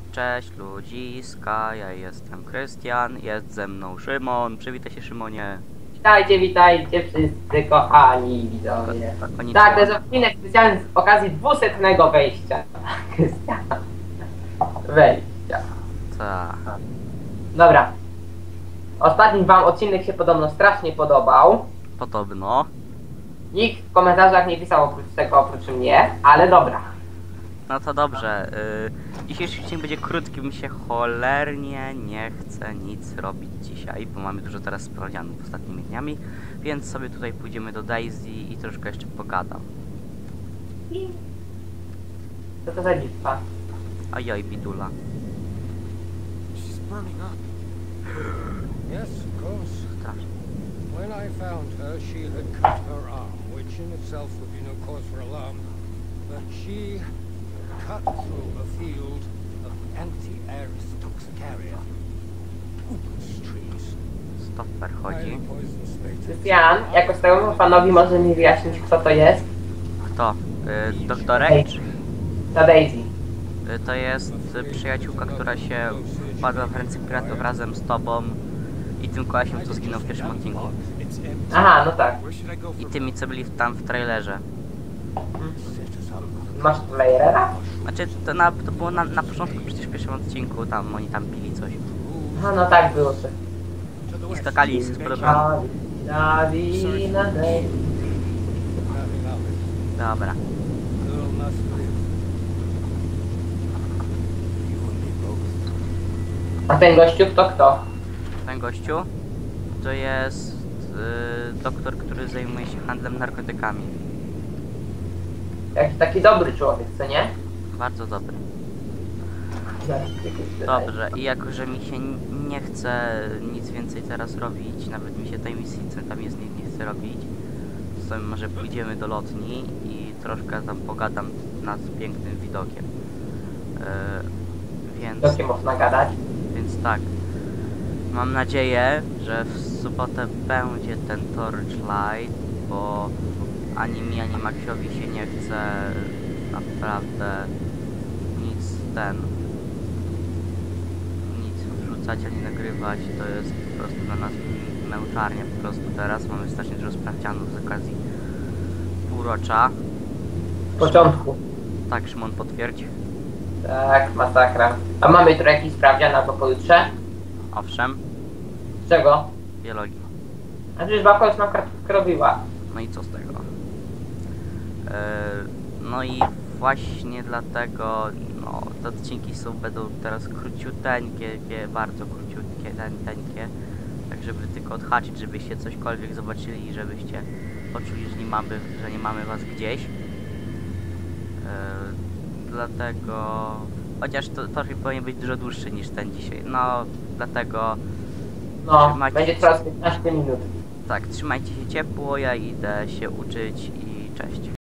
Cześć ludziska, ja jestem Krystian, jest ze mną Szymon. Przywitaj się, Szymonie. Witajcie wszyscy kochani widzowie. Konnichiwa. Tak, to jest odcinek specjalny z okazji 200 wejścia. Krystiana. Wejścia. Tak. Dobra. Ostatni wam odcinek się podobno strasznie podobał. Podobno. Nikt w komentarzach nie pisał oprócz mnie, ale dobra. No to dobrze. Dzisiejszy odcinek będzie krótki, mi się cholernie nie chce nic robić dzisiaj, bo mamy dużo teraz sprawdzianów ostatnimi dniami, więc sobie tutaj pójdziemy do Daisy i troszkę jeszcze pogadam. Co to za bitwa? Ajoj, bidula. She's burning up. Yes, of course. Strasznie. When I found her, she had cut her arm, which in itself would be no cause for alarm. But she cut through a field of anti-Ares toxicaria. Upas trees. Stopper chodzi. Highly poison spathes. Krystian, jako stałemu fanowi może mi wyjaśnić, kto to jest? Kto? Doktorek? Czy... Ta Daisy. To jest przyjaciółka, która się wpadła w ręce piratów razem z tobą i tym kolasiem, co zginął w pierwszym odcinku. Aha, no tak. I tymi, co byli tam w trailerze. Masz playera? Znaczy, to było na początku przecież w pierwszym odcinku, tam oni tam pili coś. Aha, no tak było to. I skakali z podobną. Daisy. Having out. Dobra. Girl must live. You and me both. A ten gościu to kto? Ten gościu to jest doktor, który zajmuje się handlem narkotykami. Jakiś taki dobry człowiek, co nie? Bardzo dobry. Dobrze, i jako, że mi się nie chce nic więcej teraz robić, nawet mi się tej misji, co tam jest, nie chce robić, to sobie może pójdziemy do lotni i troszkę tam pogadam nad pięknym widokiem. Jakie można gadać? Więc tak, mam nadzieję, że w sobotę będzie ten Torchlight, bo ani mi, ani Maxiowi się nie chce naprawdę nic wrzucać, ani nagrywać. To jest po prostu dla nas męczarnia po prostu teraz. Mamy strasznie dużo sprawdzianów z okazji półrocza. W początku. Tak, Szymon, potwierdź. Tak, masakra. A mamy tu jakiś sprawdzian albo pojutrze? Owszem, Z czego? biologii. A przecież babka już nam kartówkę robiła. No i co z tego? No i właśnie dlatego, no, te odcinki będą teraz króciuteńkie, bardzo króciutkie, teńkie, tak żeby tylko odhaczyć, żebyście cośkolwiek zobaczyli i żebyście poczuli, że nie mamy was gdzieś. Dlatego, chociaż to powinien być dużo dłuższy niż ten dzisiaj, no dlatego No, Trzymajcie będzie się. teraz 15 minut. tak, trzymajcie się ciepło, ja idę się uczyć i cześć.